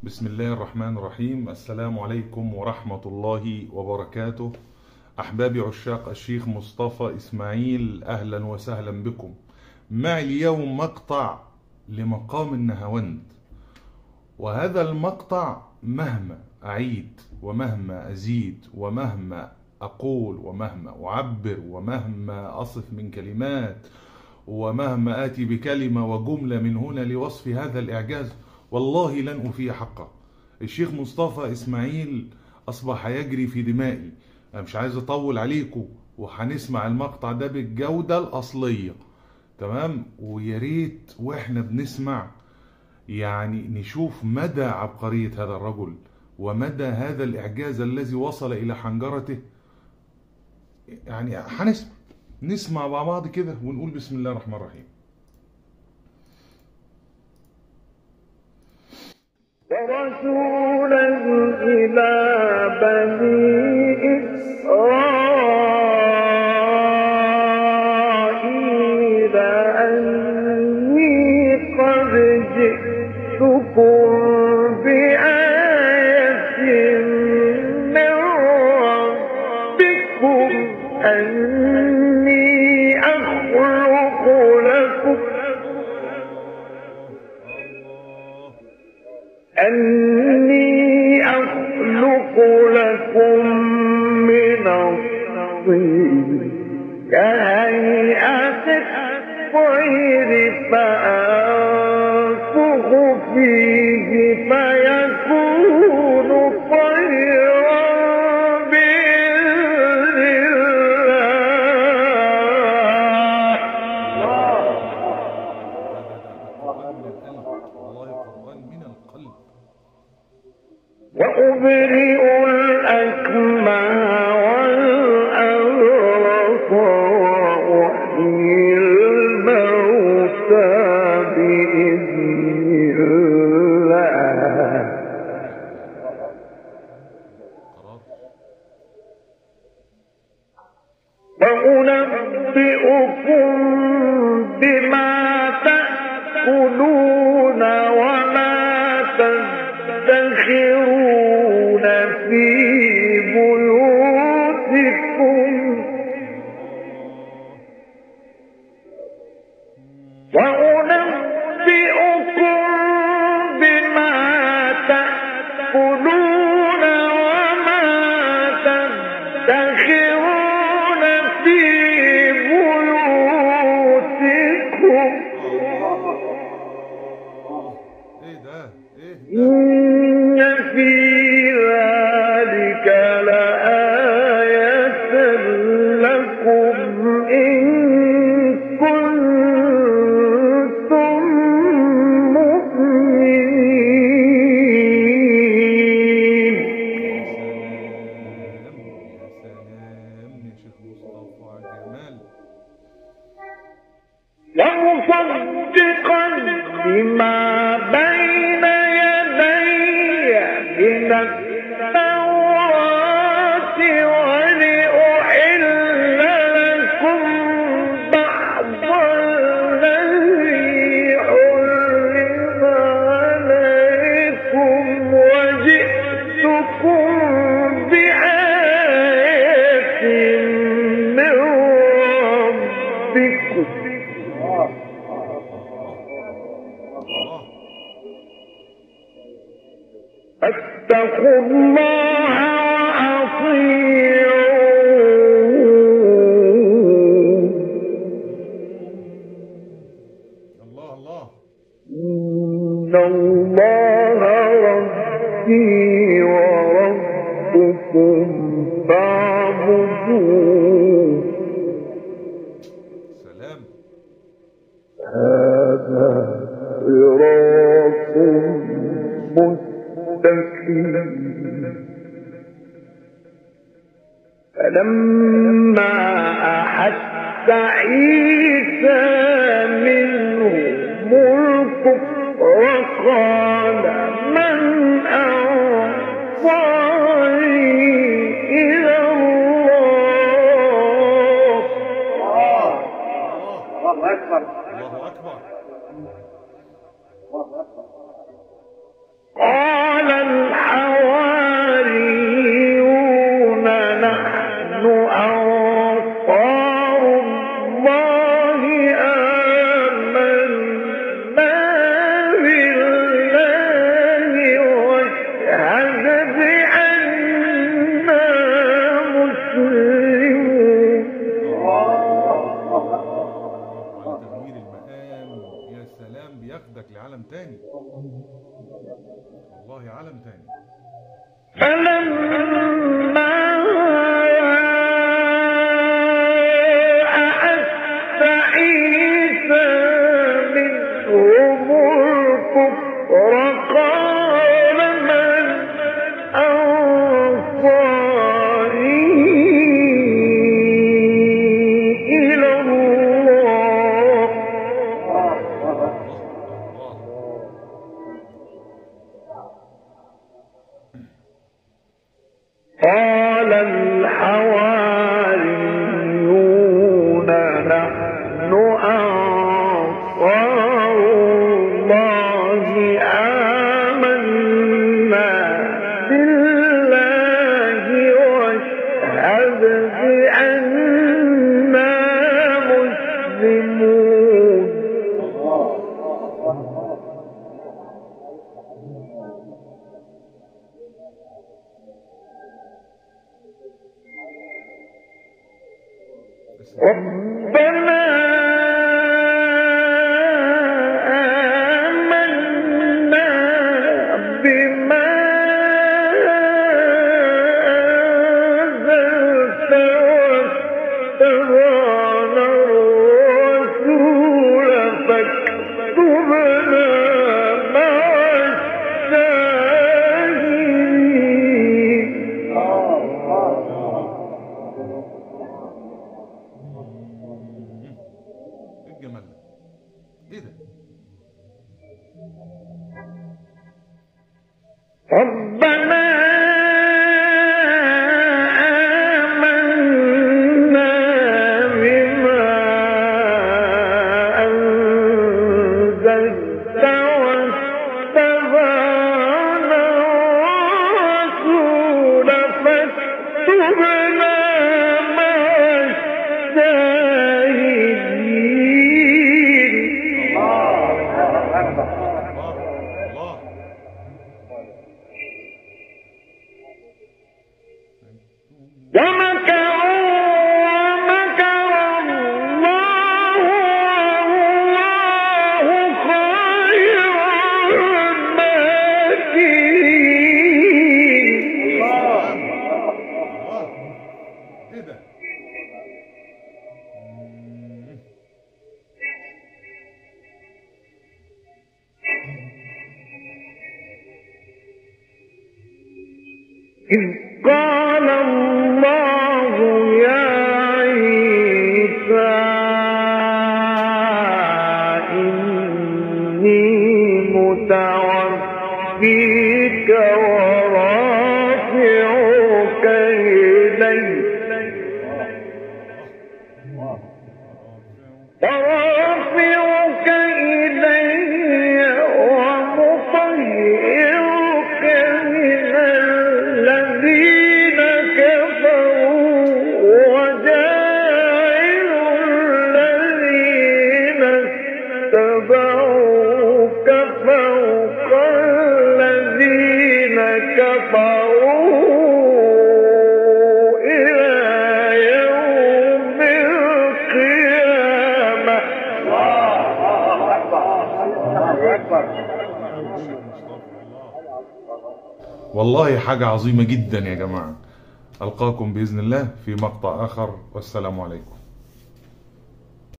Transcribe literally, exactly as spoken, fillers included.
بسم الله الرحمن الرحيم. السلام عليكم ورحمة الله وبركاته. أحبابي عشاق الشيخ مصطفى إسماعيل، أهلا وسهلا بكم. معي اليوم مقطع لمقام النهاوند، وهذا المقطع مهما أعيد ومهما أزيد ومهما أقول ومهما أعبر ومهما أصف من كلمات ومهما آتي بكلمة وجملة من هنا لوصف هذا الإعجاز، والله لن أوفي حقه. الشيخ مصطفى إسماعيل أصبح يجري في دمائي. أنا مش عايز أطول عليكم، وهنسمع المقطع ده بالجودة الأصلية، تمام؟ وياريت وإحنا بنسمع يعني نشوف مدى عبقرية هذا الرجل ومدى هذا الإعجاز الذي وصل إلى حنجرته. يعني هنسمع نسمع مع بعض كده ونقول بسم الله الرحمن الرحيم. ورسولا إلى بني إسرائيل أني قد جئتكم بآية من ربكم أني أخلق لكم أني أخلق لكم من الطين كهيئة الطير فأنفخ فيه فيكون طيرا بإذن الله. وأبرئ الأكمى والأبرص وأحيي الموتى بإذن الله وأنبئكم بما تأكلون وما تدخرون في بيوتكم وأنبئكم بما تأكلون وما تدخرون في بيوتكم. إن في ذلك لآية لكم إن كنتم مؤمنين. يا سلام يا شيخ مصطفى، جمال. لمصدقا بما بين من التوراة ولأحل لكم بعض الذي حرم عليكم وجئتكم بآية من ربكم فاتقوا الله وأطيعون. الله الله. إن الله ربي وربكم فاعبدوه. سلام. هذا صراط مستقيم. فلما أحس عيسى منهم الكفر قال من أنصاري إلى الله. الله أكبر. الله أكبر. قال علم تاني. فلما أحس عيسى منهم الكفر قال من أنصاري إلى الله قال الحواريون نحن أنصار الله آمنا بالله واشهد بأننا مسلمون. ربنا آمنا بما أنزلت واتبعنا الرسول فاكتبنا مع الشاهدين. ايه الجمال ده؟ ايه ده؟ ربنا آمنا بما أنزلت واتبعنا الرسول فاكتبنا مع الشاهدين. الله. ومكروا ومكر الله والله خير الماكرين. الله. ايه ده؟ مم. إذ قال الله يا عيسى إني متوفيك ورافعك إلي ورافعك إلي ومطهرك من الذين كفروا وجاعل الذين اتبعوك فوق الذين كفروا إلى يوم القيامة. والله حاجة عظيمة جدا يا جماعة. ألقاكم بإذن الله في مقطع آخر، والسلام عليكم.